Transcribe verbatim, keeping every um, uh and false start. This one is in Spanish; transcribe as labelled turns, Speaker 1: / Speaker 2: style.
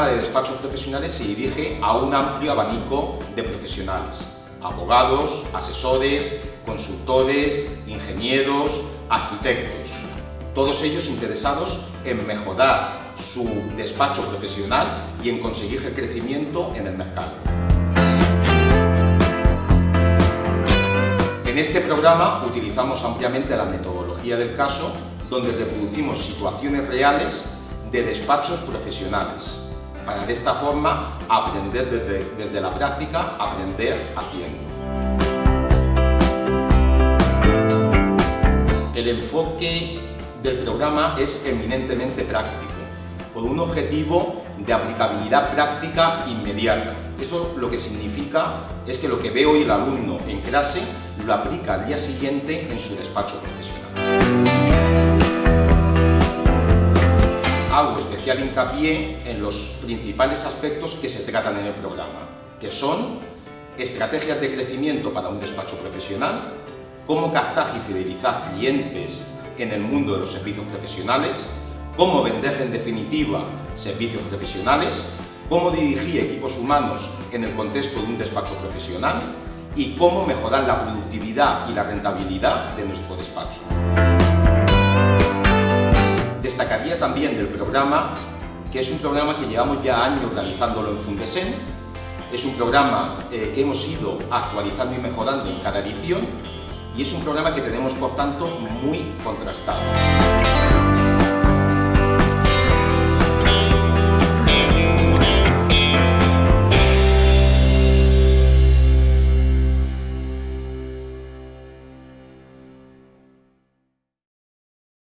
Speaker 1: de despachos profesionales se dirige a un amplio abanico de profesionales: abogados, asesores, consultores, ingenieros, arquitectos, todos ellos interesados en mejorar su despacho profesional y en conseguir el crecimiento en el mercado. En este programa utilizamos ampliamente la metodología del caso, donde reproducimos situaciones reales de despachos profesionales, para de esta forma aprender desde, desde la práctica, aprender haciendo. El enfoque del programa es eminentemente práctico, con un objetivo de aplicabilidad práctica inmediata. Eso lo que significa es que lo que ve hoy el alumno en clase lo aplica al día siguiente en su despacho profesional. Hago especial hincapié en los principales aspectos que se tratan en el programa, que son estrategias de crecimiento para un despacho profesional, cómo captar y fidelizar clientes en el mundo de los servicios profesionales, cómo vender en definitiva servicios profesionales, cómo dirigir equipos humanos en el contexto de un despacho profesional y cómo mejorar la productividad y la rentabilidad de nuestro despacho. Destacaría también del programa que es un programa que llevamos ya años realizándolo en Fundesen. Es un programa eh, que hemos ido actualizando y mejorando en cada edición, y es un programa que tenemos, por tanto, muy contrastado.